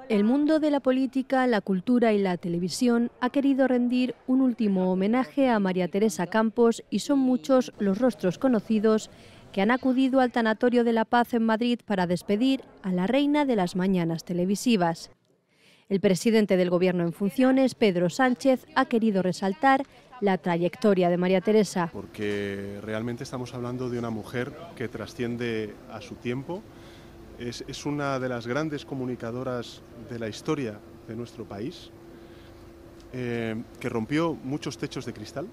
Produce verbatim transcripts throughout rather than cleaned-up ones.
El mundo de la política, la cultura y la televisión ha querido rendir un último homenaje a María Teresa Campos y son muchos los rostros conocidos que han acudido al Tanatorio de la Paz en Madrid para despedir a la reina de las mañanas televisivas. El presidente del Gobierno en funciones, Pedro Sánchez, ha querido resaltar la trayectoria de María Teresa. Porque realmente estamos hablando de una mujer que trasciende a su tiempo. Es, es una de las grandes comunicadoras de la historia de nuestro país, eh, que rompió muchos techos de cristal,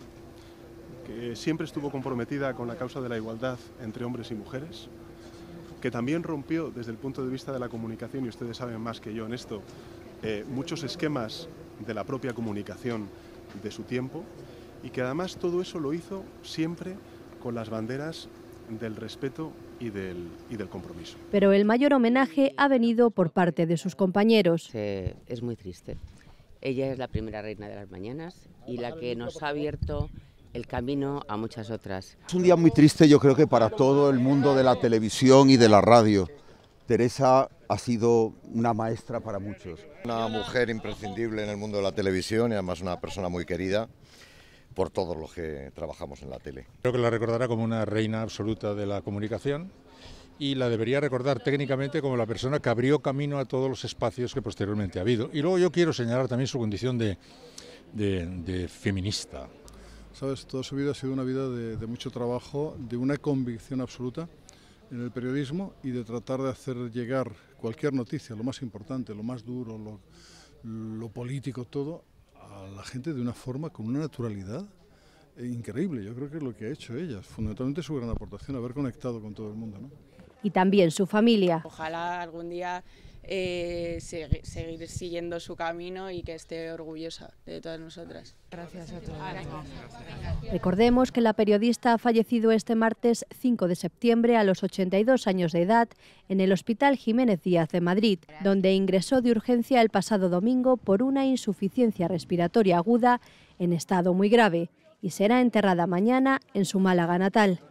que siempre estuvo comprometida con la causa de la igualdad entre hombres y mujeres, que también rompió desde el punto de vista de la comunicación, y ustedes saben más que yo en esto, eh, muchos esquemas de la propia comunicación de su tiempo, y que además todo eso lo hizo siempre con las banderas del respeto y del, y del compromiso. Pero el mayor homenaje ha venido por parte de sus compañeros. Eh, es muy triste. Ella es la primera reina de las mañanas y la que nos ha abierto el camino a muchas otras. Es un día muy triste, yo creo que para todo el mundo de la televisión y de la radio. Teresa ha sido una maestra para muchos. Una mujer imprescindible en el mundo de la televisión y además una persona muy querida por todos los que trabajamos en la tele. Creo que la recordará como una reina absoluta de la comunicación y la debería recordar técnicamente como la persona que abrió camino a todos los espacios que posteriormente ha habido. Y luego yo quiero señalar también su condición de, de, de feminista. Sabes, toda su vida ha sido una vida de, de mucho trabajo, de una convicción absoluta en el periodismo y de tratar de hacer llegar cualquier noticia, lo más importante, lo más duro, lo, lo político, todo, a la gente de una forma, con una naturalidad increíble. Yo creo que es lo que ha hecho ella, fundamentalmente su gran aportación, haber conectado con todo el mundo, ¿no? Y también su familia. Ojalá algún día eh, seguir, seguir siguiendo su camino y que esté orgullosa de todas nosotras. Gracias a todos. Recordemos que la periodista ha fallecido este martes cinco de septiembre a los ochenta y dos años de edad en el Hospital Jiménez Díaz de Madrid, donde ingresó de urgencia el pasado domingo por una insuficiencia respiratoria aguda en estado muy grave y será enterrada mañana en su Málaga natal.